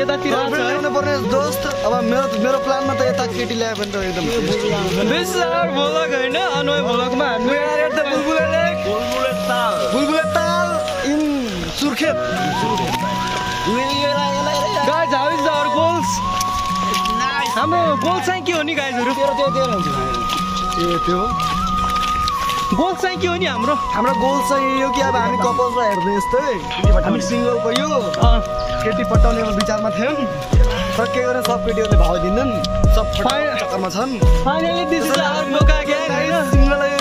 यतातिर ल्याउनु पर्ने दोस्त अब मेरो प्लानमा त यता केटी ल्यायो भने त एकदम बेसार भ्लग हैन अनोय भ्लगमा हामी यार त Bulbule Tal in Surkhet guys how is our goals हाम्रो गोल चाहिँ के हो नि गाइजहरु त्यो गोल चाहिँ के हो नि हाम्रो गोल चाहिँ यो कि अब हामी कपल्सलाई हेर्दै यस्तै हामी सिंगलको यो केटी पटाउने विचारमा थियौँ तर के गर्ने सब केटीहरूले भाव दिँदैन सब चक्करमा छन् फाइनली दिस इज आवर मौका गाइज सिंगललाई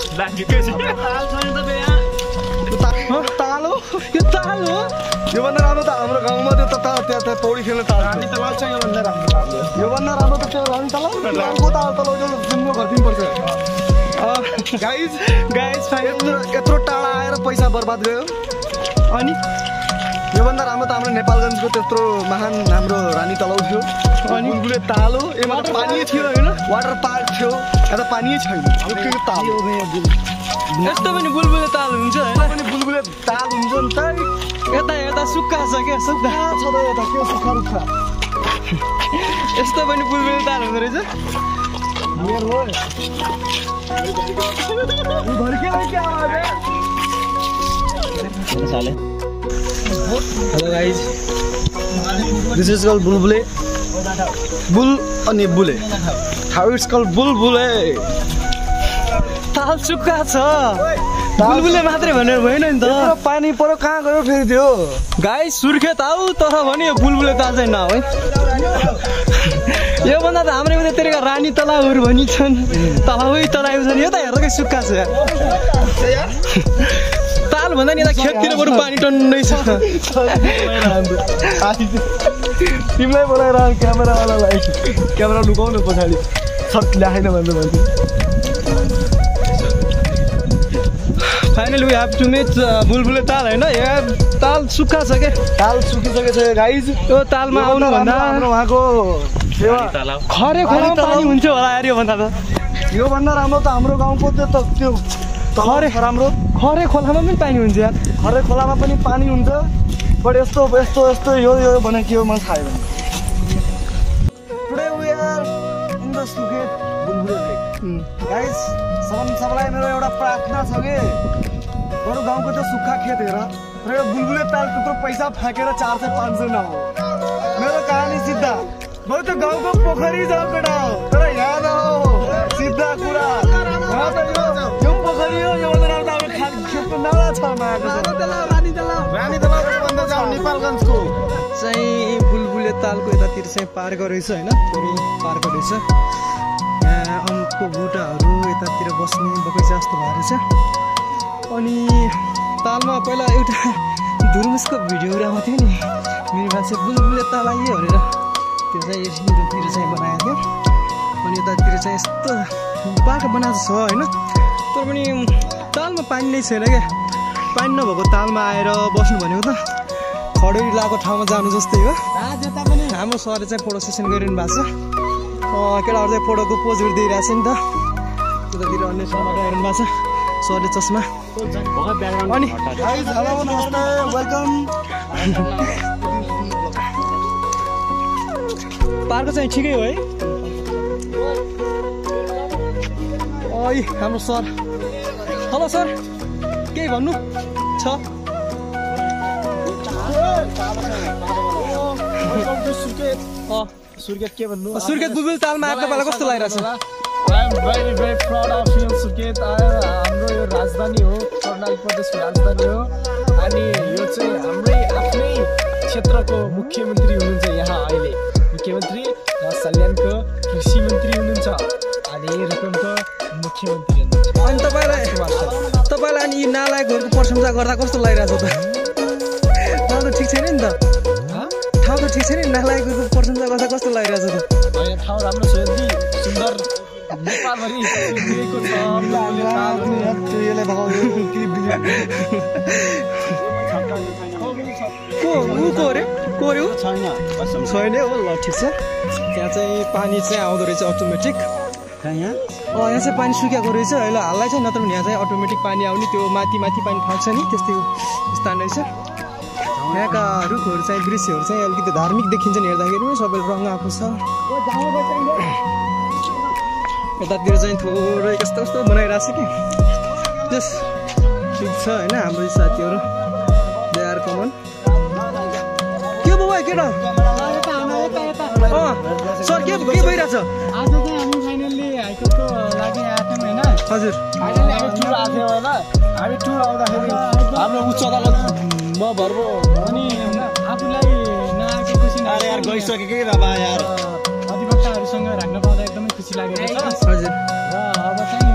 ताल हो यो ताल हो योभन्दा राम्रो त हाम्रो गाउँमा त्यो त्यहाँ पौडी खेल्ने ताल योभन्दा राम्रो त त्यो रानी ताल गाउँको ताल तल जिम्मो गरिदिनु पर्छ गाइज यत्रो टाढा आएर पैसा बर्बाद गयो अनि योभन्दा राम्रो त हाम्रो नेपालगञ्जको त्यत्रो महान हाम्रो रानी तलाउ थियो अनि बुलबुले ताल हो यो मात्र पानी थियो होइन वाटर पार्क थियो यहाँ त पानी छैन ताल यस्तो पनि बुलबुले ताल हुन्छ होइन पनि बुलबुले ताल हुन्छ नि त यता सुक्खा छ क्या सुक्खा छ त यता के सुक्खा रुक्खा यस्तो पनि बुलबुले ताल हुँदो रहेछ Hello guys, this is called bulbule. Bull and bule. How it's called bulbule? ताल सुक्खा छ बुलबुले मात्रै भनेर भएन नि त पानी परो कहाँ गयो फेरि त्यो गाइस सुर्खेत आऊ तर भने यो बुलबुले ताल चाहिँ नआऊ है यो भन्दा त हाम्रो यतातिरका रानी तलाउहरू भनी छन् तलाउ छन् यो त हेर्दै सुक्खा छ ताल भन्दा नि यता खेततिर बरु पानी टन्नै छ तिमीलाई बोलाएर क्यामेरावालालाई क्यामेरा लुकाउनु पछाडि सब ल्याएन भन्दै भन्छु finally we have to meet Bulbule Tal हैन यहाँ ताल सुक्खा छ के ताल सुकिसकेको छ गाइज यो तालमा आउनु भन्दा हाम्रो उहाँको खरे खोलामा पानी हुन्छ होला यार यो भन्दा त यो भन्दा राम्रो त हाम्रो गाउँको त्यो खरे खोलामा पनि पानी हुन्छ यार खरे खोलामा पनि पानी हुन्छ बट यस्तो यो भने के हो मलाई थाहा छैन today we are in the Surkhet Bulbule lake guys सबैलाई मेरो एउटा प्रार्थना छ के बरु गाउँको त्यो सुक्खा खेत हेर र यो बुलबुले ताल त्यत्रो पैसा फ्याँकेर 400-500 नहो मेरो कहानी सिद्धा बरु त्यो गाउँको पोखरी जाऊ केटा हो तर यहाँ नहो सिद्धा कुरा यो पोखरी हो यो भन्दा राम्रो अब खेतको नाला छ रानी तलाउ भन्दा जाऊ नेपालगञ्जको चाहिँ बुलबुले तालको यतातिर चाहिँ पार्क रहेछ होइन पार्क रहेछ यहाँ अम्कको बुटाहरू यतातिर बस्ने बगैँचा जस्तो भएर छ अनि तालमा पहिला एउटा धुर्मुसको भिडियो राखेको थियो नि मेरो मान्छे बुलबुले ताल आइयो भनेर त्यो चाहिँ यतातिर चाहिँ बनाएको थियो अनि यतातिर चाहिँ यस्तो बाटो बनाएको छ होइन तर पनि तालमा पानी नै छैन क्या पानी नभएको तालमा आएर बस्नु भनेको त खडेरी लगाएको ठाउँमा जानु जस्तै हो हाम्रो सरले चाहिँ फोटो सेसन गरिरहनु भएको छ केटाहरू चाहिँ फोटोको पोजहरू दिइरहेको छ नि त त्यतातिर अन्य ठाउँमा हेर्नु भएको छ सरले चस्मा अनि हेलो नमस्ते वेलकम पार्क चाहिँ ठिकै हो है ओइ हाम्रो सर हेलो सर केही भन्नु छ सुर्खेत के भन्नु सुर्खेत बुलबुले तालमा आएको बेला कस्तो लागिरहेछ I am very proud of you Surkhet हाम्रो यो राजधानी हो कर्णाली प्रदेशको राजधानी हो अनि यो चाहिँ हाम्रै आफ्नै क्षेत्रको मुख्यमन्त्री हुनुहुन्छ यहाँ अहिले मुख्यमन्त्री सल्यानको कृषि मन्त्री हुनुहुन्छ अनि रकमको मुख्यमन्त्री हुनुहुन्छ अनि तपाईँलाई अनि यी नालायकहरूको प्रशंसा गर्दा कस्तो लागिरहेछ त ठाउँ त ठिक छैन नि त ठाउँ त ठिक छैन नि नालायकहरूको प्रशंसा गर्दा कस्तो लागिरहेछ त यहाँ ठाउँ राम्रो छ यति सुन्दर नेपालभरि दिएको छ छैन हो ल ठिक छ त्यहाँ चाहिँ पानी चाहिँ आउँदो रहेछ अटोमेटिक यहाँ चाहिँ पानी सुकेको रहेछ अहिले हाललाई चाहिँ नत्र पनि यहाँ चाहिँ अटोमेटिक पानी आउने त्यो माथि पानी फाल्छ नि त्यस्तै स्थान रहेछ यहाँका रुखहरू चाहिँ दृश्यहरू चाहिँ अलिकति धार्मिक देखिन्छ नि हेर्दाखेरि पनि सबै रङ आएको छ यतातिर चाहिँ थोरै कस्तो कस्तो बनाइरहेको छ कि जस ठिक छ होइन हाम्रो साथीहरू दे आर कमन के भयो केटा सर के भइरहेछ आज चाहिँ हामी फाइनल्ली हाइकोर्टको लागि आएको थियौँ होइन हजुर फाइनल्ली हामी टुर आएको थियौँ होइन हामी टुर आउँदाखेरि हाम्रो उच्च अदालतमा भर्बो अनि आफूलाई नआएको खुसी यार गइसकेकै बाबा यार अधिवक्ताहरूसँग राख्न पाउँदा एकदमै खुसी लागेको छ हजुर र अब चाहिँ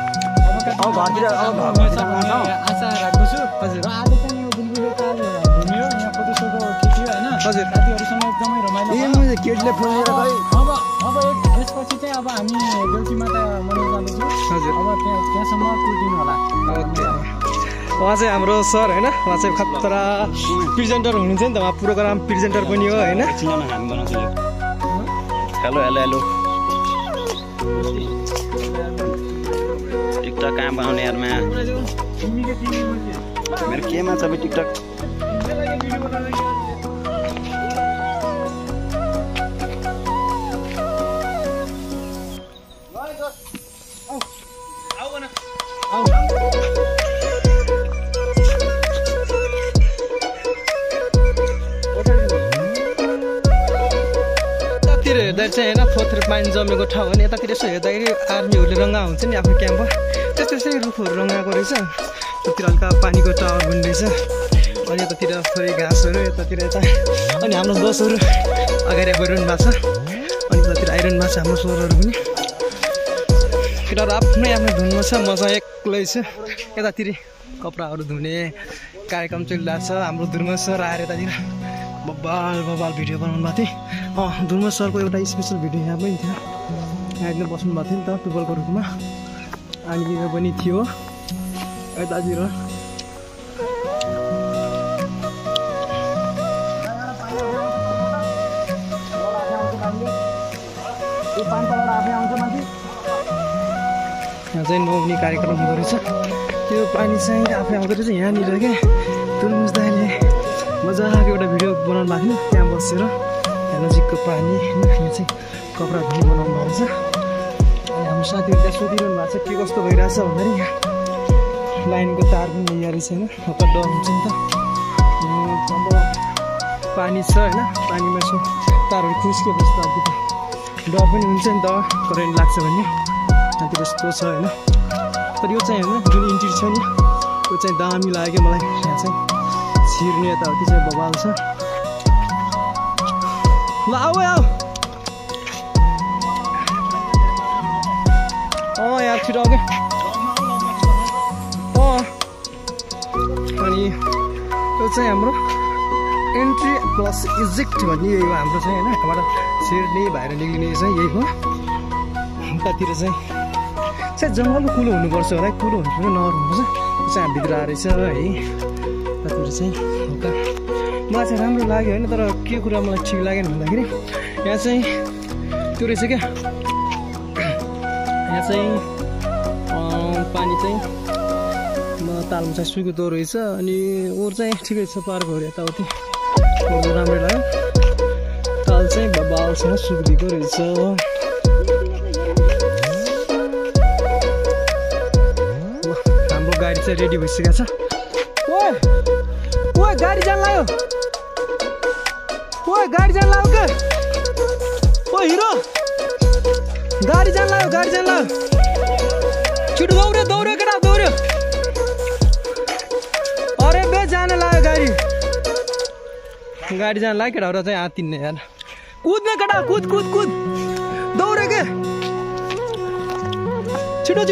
आशा राख्दछु हजुर र आज चाहिँ यो बुलबुले ताल घुम्यो यहाँ फोटोसोटो खिच्यो होइन हजुर साथीहरूसँग एकदमै रमाइलो भयो। केटीले फोन गरेर खै अब यसपछि चाहिँ अब हामी बेलुकी माता मनाउन जाँदैछौँ हजुर अब त्यहाँसम्म कुर्दिनु होला ओके उहाँ चाहिँ हाम्रो सर होइन उहाँ चाहिँ खतरा प्रेजेन्टर हुनुहुन्छ नि त उहाँ प्रोग्राम प्रेजेन्टर पनि हो होइन हेलो हेलो हेलो टिकटक कहाँ बनाउने यारमा मेरो केमा छ टिकटक हेर्दा चाहिँ होइन थोत्रो पानी जमेको ठाउँ हो नि यतातिर यसो हेर्दाखेरि आर्मीहरूले रङ्गा हुन्छ नि आफ्नो क्याम्पमा त्यस्तो त्यस्तै रुखहरू रङ्गाएको रहेछ त्यतिर हल्का पानीको टावर पनि रहेछ अनि यतातिर थोरै घाँसहरू यतातिर यता अनि हाम्रो बसहरू अगाडि गइरहनु भएको छ अनि यतातिर आइरहनु भएको छ हाम्रो सरहरू पनि केटाहरू आफ्नै आफ्नो धुनमा छ म चाहिँ एक्लै छु यतातिर कपडाहरू धुने कार्यक्रम चलिरहेको छ हाम्रो धुर्म सर आएर यतातिर बब्बाल भिडियो बनाउनु भएको थियो धुर्म सरको एउटा स्पेसल भिडियो यहाँ पनि थियो यहाँ एकदम बस्नु भएको थियो नि त टुबलको रुखमा अनि यो पनि थियो यतातिर यहाँ चाहिँ नुहाउने कार्यक्रम हुँदो रहेछ त्यो पानी चाहिँ आफै आउँदो रहेछ यहाँनिर क्या तुर्मुस दाइले मजाको एउटा भिडियो बनाउनु भएको थियो त्यहाँ बसेर यहाँ नजिकको पानी होइन यहाँ चाहिँ कपडा धुने बनाउनु भएको छ अनि हाम्रो साथीहरू त्यहाँ सोधिरहनु भएको छ के कस्तो भइरहेछ भन्दाखेरि यहाँ लाइनको तार पनि यहाँ रहेछ होइन हल्का डर हुन्छ नि त अब पानी छ होइन पानीमा यसो तारहरू खुस्किएपछि त अलिकति डर पनि हुन्छ नि त करेन्ट लाग्छ भने त्यहाँतिर यस्तो छ होइन तर यो चाहिँ होइन जुन इन्ट्री छ नि त्यो चाहिँ दामी लाग्यो मलाई यहाँ चाहिँ छिर्ने यताउति चाहिँ बबाल छ ल आऊ यार छिटो आऊ क्या अनि यो चाहिँ हाम्रो एन्ट्री प्लस इजेक्ट भन्ने यही हो हाम्रो चाहिँ होइन यहाँबाट छिर्ने बाहिर निक्लिने चाहिँ यही हो उतातिर चाहिँ सायद जङ्गलको कुलो हुनुपर्छ होला कुलो हुन्छ कि नर हुनुपर्छ त्यो चाहिँ हामीभित्र आएर रहेछ है यतातिर चाहिँ हल्का मलाई चाहिँ राम्रो लाग्यो होइन तर के कुरा मलाई ठिक लागेन भन्दाखेरि यहाँ चाहिँ त्यो रहेछ क्या यहाँ चाहिँ पानी चाहिँ तालमा चाहिँ सुकुदो रहेछ अनि ओर चाहिँ ठिकै छ पार्कहरू यताउति राम्रो लाग्यो ताल चाहिँ बालसँग सुकिदिएको रहेछ हाम्रो गाडी चाहिँ रेडी भइसकेको छ ओ गाडी जान लाग्यो गाडी जान लाग्यो क्या ओ हिरो गाडी जान लाग्यो छिटो दौड्यो केटा दौड्यो अरे बे जान लाग्यो गाडी जान लाग्यो केटाहरू चाहिँ आत्तिन्ने यार कुद्ने केटा कुद दौड्यो के छिटो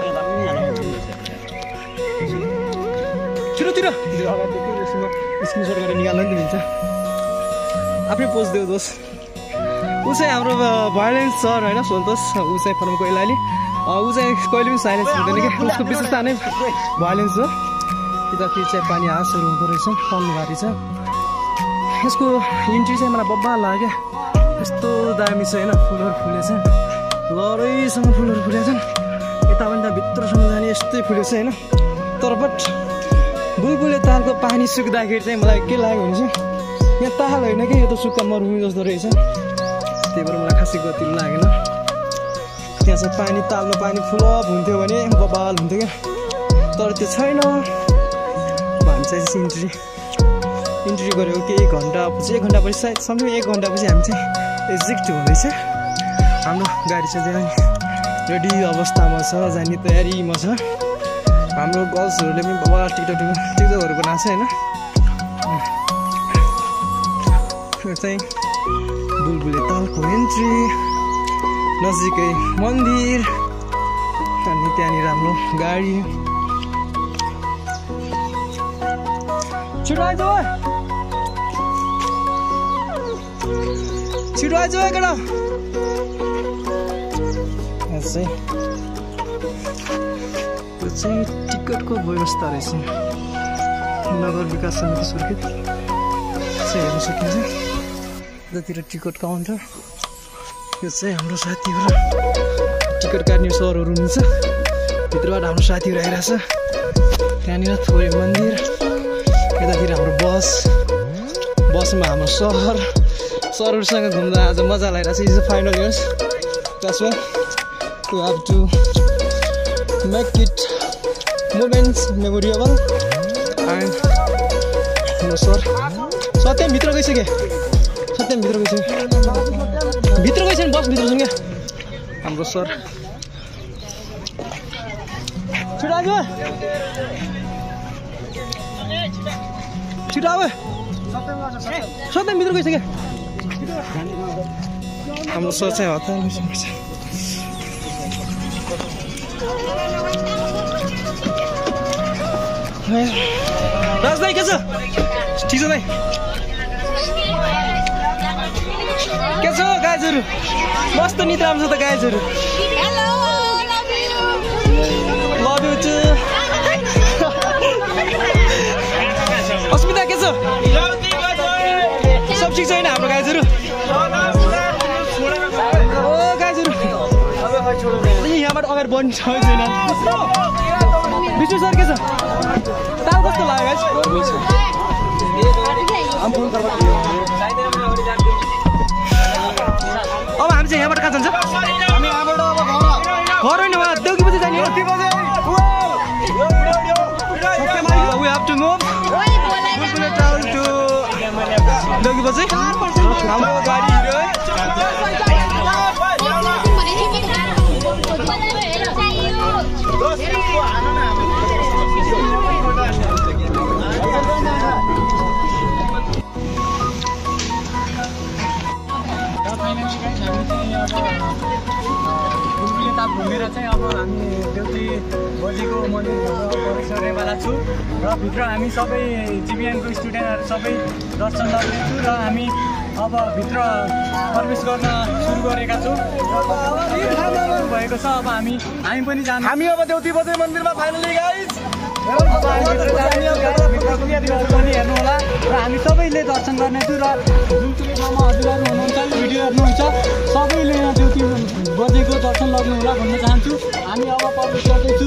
स्क्रिनसट गरेर निकाल्नु नि दिन्छ आफ्नै पोस्ट देऊ दोस् ऊ चाहिँ हाम्रो भायोलेन्स सर होइन सन्तोष ऊ चाहिँ फर्म कोइलाली ऊ चाहिँ कहिले पनि साइलेन्स हुँदैन कि उसको विशेषता नै भायोलेन्स हो यतातिर चाहिँ पानी हाँसहरू हुँदो रहेछ पन्नु भारी छ यसको इन्ट्री चाहिँ मलाई बब्बा लाग्यो यस्तो दामी छ होइन फुलहरू फुलेछ लरैसँग फुलहरू फुलेछन् यता पनि त भित्रसम्म जाने यस्तै फुलेछ होइन तर बट बुलबुले तालको पानी सुक्दाखेरि चाहिँ मलाई के लाग्यो भने चाहिँ यहाँ ताल होइन कि यो त सुक्खा मरुभूमि जस्तो रहेछ, त्यही भएर मलाई खासै गतिलो लागेन। त्यहाँ चाहिँ पानी तालमा पानी फुलअप हुन्थ्यो भने बबाल हुन्थ्यो क्या, तर त्यो छैन। हामी चाहिँ इन्ट्री गरेको केही घन्टापछि 1 घन्टापछि सायद समथिङ 1 घन्टापछि हामी चाहिँ एक्जिट हुँदैछ। हाम्रो गाडी चाहिँ रेडी अवस्थामा छ, जाने तयारीमा छ। हाम्रो गर्ल्सहरूले पनि बाबा टिकटकहरू बनाएको छ होइन। यो चाहिँ बुलबुले तालको एन्ट्री, नजिकै मन्दिर अनि त्यहाँनिर हाम्रो गाडी। छिटो आइज छिटो आइज केटा। यो चाहिँ टिकटको व्यवस्था रहेछ, नगर विकास समिति सुर्खेत चाहिँ हेर्न सकिन्छ। जतिर टिकट काउन्टर, यो चाहिँ हाम्रो साथीहरू टिकट काट्ने सरहरू हुनुहुन्छ, भित्रबाट हाम्रो साथीहरू आइरहेछ। त्यहाँनिर थोरै मन्दिर, यतातिर हाम्रो बसमा हाम्रो सरहरूसँग घुम्दा आज मजा लगाइरहेछ। Is final years, that's why we have to make it moments memorable. And हाम्रो सत्यम भित्र गइसक्यो, भित्र गइसक्यो बस भित्र छौँ क्या हाम्रो सर। छिटो आज छिटो अब सत्यम भित्र गइसक्यो। हाम्रो सर चाहिँ हतार गइसक्नुपर्छ। राज दाइ के छ? ठिक छ दाइ? के छ गाइजहरू? मस्त निद्रामा छ त गाइजहरू। Love you too. अस्मिता के छ? सब ठिक छैन हाम्रो गाइजहरू? ओ गाइजहरू यहाँबाट अगाडि बढ्नु छैन। विष्णु सर के छ? ताल कस्तो लाग्यो गाइज? अब हामी चाहिँ यहाँबाट कहाँ जान्छ? हामी यहाँबाट अब घर होइन उहाँ देउकी बजे जाने। We have to move. Bulbule travel to देउकी बजे। हाम्रो गाडी हिँड्यो है। बुलबुले ताल घुमेर चाहिँ अब हामी देउकी बजेको मन्दिर परिसरवाला छु र भित्र हामी सबै जिबिएनको स्टुडेन्टहरू सबै दर्शन गर्नेछु र हामी अब भित्र प्रवेश गर्न सुरु गरेका छौँ। भएको छ अब हामी पनि जानु। हामी अब देउकी बजे मन्दिरमा फाइनली गाइस पनि हेर्नु होला र हामी सबैले दर्शन गर्नेछु र जुन चाहिँ ठाउँमा हजुरहरू हुनुहुन्छ भिडियो हेर्नुहुन्छ सबैले यहाँ देउकी बजेको दर्शन गर्नु होला भन्न चाहन्छु। हामी अब प्रवेश गर्दैछु।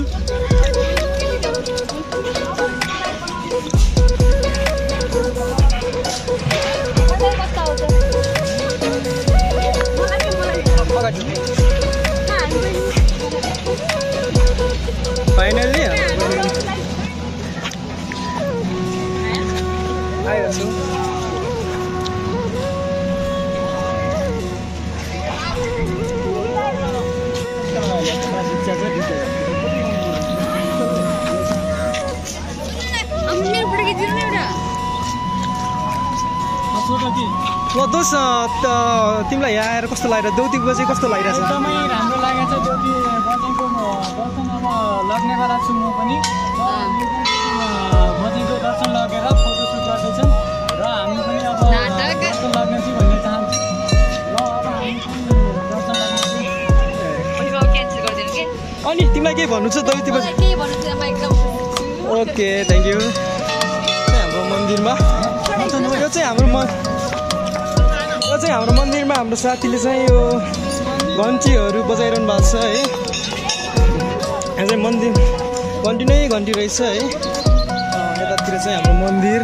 फाइनली आइरहेको छु। ल दोष तिमीलाई यहाँ आएर कस्तो लागिरहेको? देउकी बजे कस्तो लागिरहेछ? एकदमै राम्रो लागेको छ। देउकी बजेको दर्शन अब लाग्ने बेला छु म पनि। बजेको दर्शन लगेर फोटोसुट गर्दैछन् र हामी पनि अब दर्शन लाग्नेछु भन्ने चाहन्छु। ल अब हामी दर्शन लाग्नेछु। अनि तिमीलाई केही भन्नु छ देउकी बजे? Okay thank you. हाम्रो मन्दिरमा यो चाहिँ हाम्रो मन्दिरमा हाम्रो साथीले चाहिँ यो घन्टीहरू बजाइरहनु भएको छ है। यहाँ चाहिँ मन्दिर घन्टी नै घन्टी रहेछ है। यतातिर यतातिर चाहिँ हाम्रो मन्दिर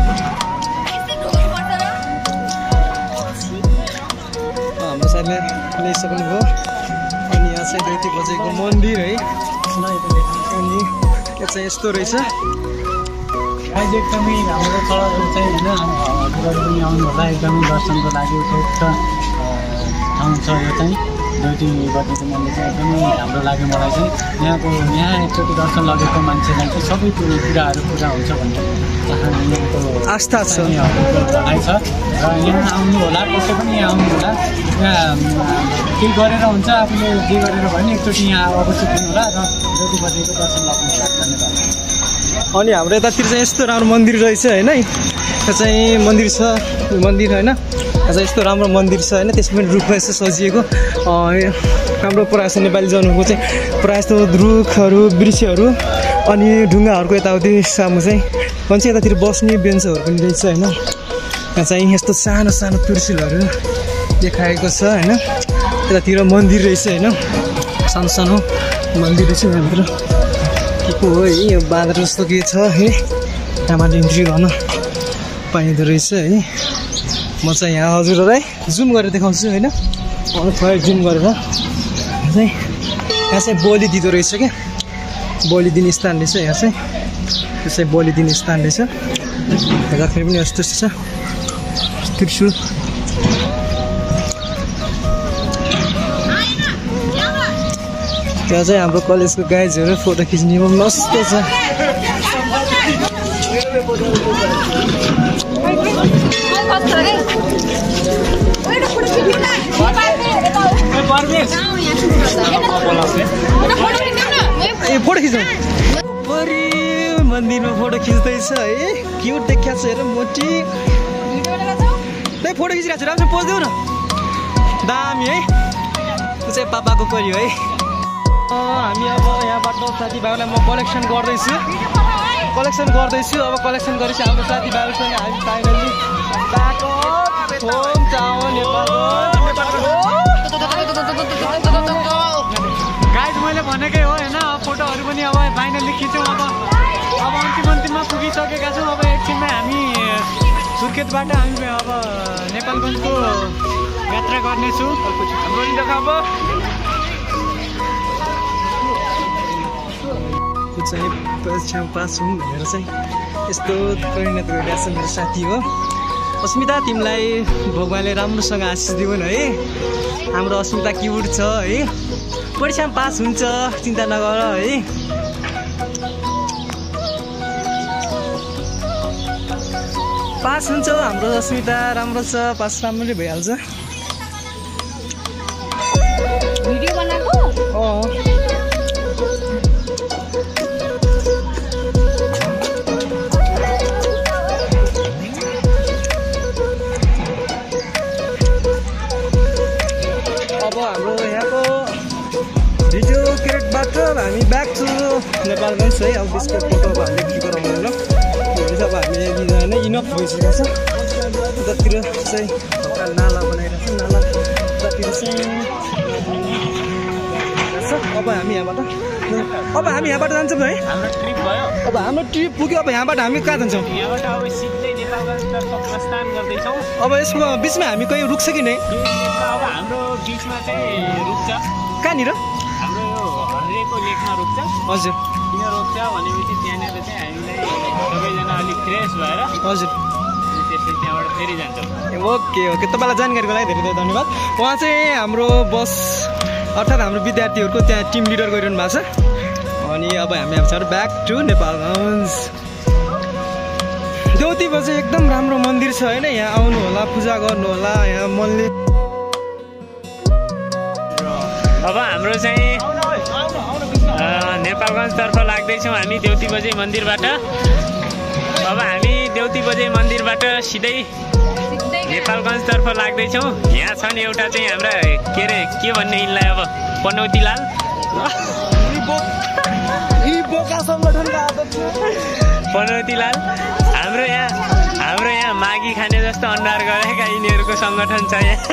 हाम्रो साथीले ल्याइसक्नुभयो अनि यहाँ चाहिँ देउती बजेको मन्दिर है अनि यो चाहिँ यस्तो रहेछ अहिले एकदमै हाम्रो तलहरू चाहिँ होइन हजुरहरू पनि आउनु होला एकदमै दर्शनको लागि उपयुक्त ठाउँ छ यो चाहिँ देउती बजेको मन्दिर चाहिँ एकदमै हाम्रो लाग्यो मलाई चाहिँ यहाँ एकचोटि दर्शन लगेको मान्छेलाई चाहिँ सबै कुराहरू पुरा हुन्छ भन्ने यहाँको आस्था छ भनाइ छ र यहाँ आउनु होला कसै पनि यहाँ आउनु होला यहाँ केही गरेर हुन्छ आफूले जे गरेर भयो नि एकचोटि यहाँ अवश्य पुग्नु होला र देउती बजेको दर्शन लाग्नु होला धन्यवाद। अनि हाम्रो यतातिर चाहिँ यस्तो राम्रो मन्दिर रहेछ होइन यो चाहिँ मन्दिर छ मन्दिर होइन यहाँ चाहिँ यस्तो राम्रो मन्दिर छ होइन त्यसमा पनि रुखमा यस्तो सजिएको हाम्रो प्रायः जस्तो नेपाली जन्मको चाहिँ प्रायः जस्तो रुखहरू वृक्षहरू अनि ढुङ्गाहरूको यताउति सामु चाहिँ भन्छ यतातिर बस्ने बेन्चहरू पनि रहेछ होइन यहाँ चाहिँ यस्तो सानो सानो तुलसीहरू देखाएको छ होइन यतातिर मन्दिर रहेछ होइन सानो सानो मन्दिर रहेछ यहाँभित्र के को हो है यो बाँदर जस्तो के छ है यहाँबाट इन्ट्री गर्न पाइँदो रहेछ है म चाहिँ यहाँ हजुरहरूलाई जुम गरेर देखाउँछु होइन थोरै जुम गरेर यहाँ चाहिँ बलि दिँदो रहेछ क्या बलि दिने स्थान रहेछ यहाँ चाहिँ त्यो चाहिँ बलि दिने स्थान रहेछ हेर्दाखेरि पनि यस्तो छ त्रिशूल त्यहाँ चाहिँ हाम्रो कलेजको गाइजहरू फोटो खिच्ने पनि मस्त छ फोटो खिच्नु परि मन्दिरमा फोटो खिच्दैछ है क्युट देखिया छ हेर मोटी फोटो खिचिरहेको छु राम्रो पोज देऊ न दामी है त्यो चाहिँ पापाको पऱ्यो है हामी अब यहाँबाट साथीभाइहरूलाई म कलेक्सन गर्दैछु अब कलेक्सन गरेपछि हाम्रो साथीभाइहरूसँग हामी फाइनल्ली गाइज मैले भनेकै हो होइन फोटोहरू पनि अब फाइनल्ली खिच्यौँ अब अन्तिममा पुगिसकेका छौँ अब एकछिनमा हामी सुर्खेतबाट हामी अब नेपालगञ्जको यात्रा गर्नेछु हाम्रो नि देखाब चाहिँ परीक्षामा पास हुँ भनेर चाहिँ यस्तो परिणत गरिरहेको छ मेरो साथी हो अस्मिता तिमीलाई भगवान्ले राम्रोसँग आशिष दिउन् है हाम्रो अस्मिता क्युट छ है परीक्षामा पास हुन्छ चिन्ता नगर है पास हुन्छ हाम्रो अस्मिता राम्रो छ पास राम्ररी भइहाल्छ भिडियो बनाएको हाम्रो यहाँको भिडियो क्रिएटबाट हामी ब्याक टु नेपालगञ्ज है अब त्यसको फोटो अब हामीले क्लिक गराउँदैन अब हामीले होइन इनफ भइसकेको छ उतातिर चाहिँ हल्का नाला बनाइरहेको छ नाला उतातिर चाहिँ अब हामी यहाँबाट जान्छौँ है हाम्रो ट्रिप भयो अब हाम्रो ट्रिप पुग्यो अब यहाँबाट हामी कहाँ जान्छौँ यहाँबाट अब सिधै नेपालगञ्जतर्फ प्रस्थान गर्दैछौँ अब यसको बिचमा हामी कहीँ रुक्छ कि नै अब हाम्रो बिचमा चाहिँ रुक्छ कहाँनिर हाम्रो यो हरेको लेकमा रुक्छ हजुर किन रोक्छ भनेपछि त्यहाँनिर चाहिँ हामीलाई सबैजना अलिक फ्रेस भएर हजुर त्यसपछि त्यहाँबाट फेरि जान्छौँ ओके तपाईँलाई जानकारीको लागि धेरै धेरै धन्यवाद उहाँ चाहिँ हाम्रो बस अर्थात् हाम्रो विद्यार्थीहरूको त्यहाँ टिम लिडर गरिरहनु भएको छ अनि अब हामी अब ब्याक टु नेपालगञ्ज देउती बजे एकदम राम्रो मन्दिर छ होइन यहाँ आउनु होला पूजा गर्नु होला यहाँ मनले अब हाम्रो चाहिँ नेपालगञ्जतर्फ लाग्दैछौँ हामी देउती बजे मन्दिरबाट अब हामी देउती बजे मन्दिरबाट सिधै नेपालगञ्जतर्फ लाग्दैछौँ यहाँ छन् एउटा चाहिँ हाम्रा के अरे के भन्ने यिनलाई अब पनौतीलाल पनौतीलाल हाम्रो यहाँ मागी खाने जस्तो अनुहार गरेका यिनीहरूको सङ्गठन छ यहाँ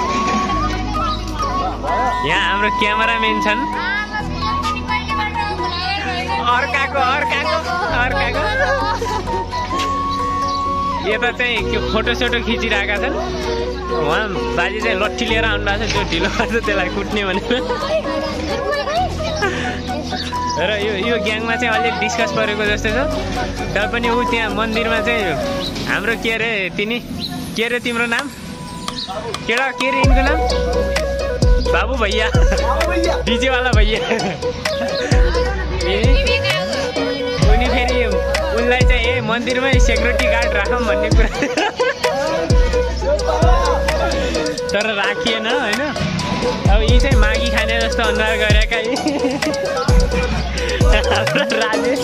यहाँ हाम्रो क्यामेराम्यान छन् अर्काको यता चाहिँ फोटोसोटो खिचिरहेका छन्। उहाँ बाजे चाहिँ लट्ठी लिएर आउनु भएको छ, त्यो ढिलो गर्छ त्यसलाई कुट्ने भनेर। र यो ग्याङमा चाहिँ अलिक डिस्कस परेको जस्तो छ। तर पनि ऊ त्यहाँ मन्दिरमा चाहिँ हाम्रो के अरे तिम्रो नाम केडा के अरे यिनको नाम बाबु भैया डिजेवाला भैया उनी फेरि उनलाई चाहिँ मन्दिरमै सेक्युरिटी गार्ड राखौँ भन्ने कुरा तर राखिएन होइन। अब यी चाहिँ मागी खाने जस्तो अनुहार गरेका राजेश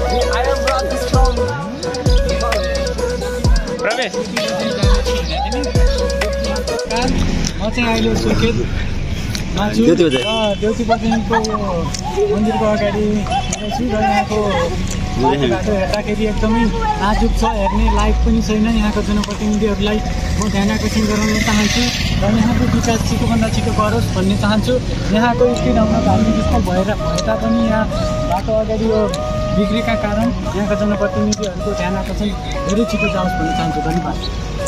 प्रवेश म चाहिँ अहिले सुर्खेतमा छु र देउसी बजारको मन्दिरको अगाडि छु र यहाँको बाटो हेर्दाखेरि एकदमै नाजुक छ, हेर्ने लायक पनि छैन। यहाँको जनप्रतिनिधिहरूलाई म ध्यान आकर्षण गराउन चाहन्छु र यहाँको विकास छिटोभन्दा छिटो गरोस् भन्ने चाहन्छु। यहाँको एकै ठाउँमा धार्मिक स्थल भए तापनि यहाँ बाटो अगाडि यो बिग्रेका कारण यहाँका जनप्रतिनिधिहरूको ध्यान आकर्षण धेरै छिटो जाओस् भन्न चाहन्छु। धन्यवाद।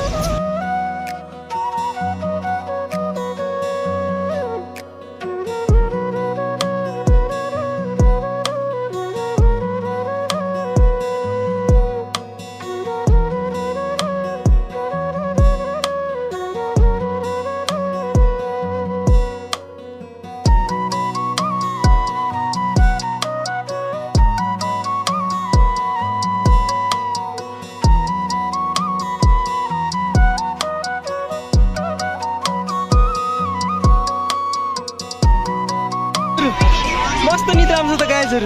मस्त निद्रा आउँछ त गाइजहरू।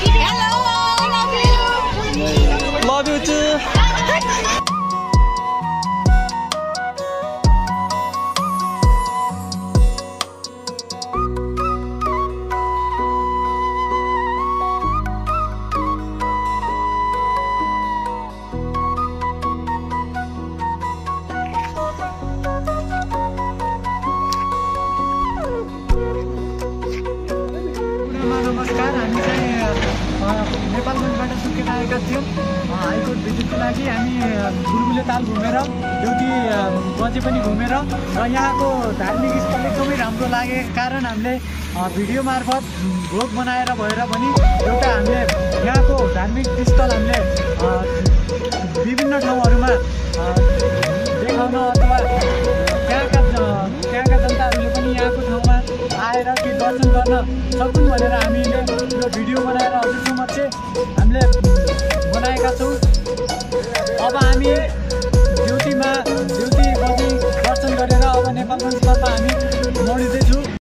Love you to. नमस्कार, हामी चाहिँ नेपालगञ्जबाट सुर्खेत आएका थियौँ हाइकोर्ट भिजिटको लागि। हामी बुलबुले ताल घुमेर देउती बजे पनि घुमेर र यहाँको धार्मिक स्थल एकदमै राम्रो लागेको कारण हामीले भिडियो मार्फत भ्लग बनाएर भएर पनि एउटा हामीले यहाँको धार्मिक स्थल हामीले विभिन्न ठाउँहरूमा देखाउन अथवा त्यहाँका जनताहरूले पनि यहाँको ठाउँमा आएर कि दर्शन गर्न सकुन् भनेर हामीले यो भिडियो बनाएर हजुरसम्म चाहिँ हामीले बनाएका छौँ। अब हामी देउती बजे दर्शन गरेर अब नेपालगञ्जतर्फ हामी मोडिँदैछौँ।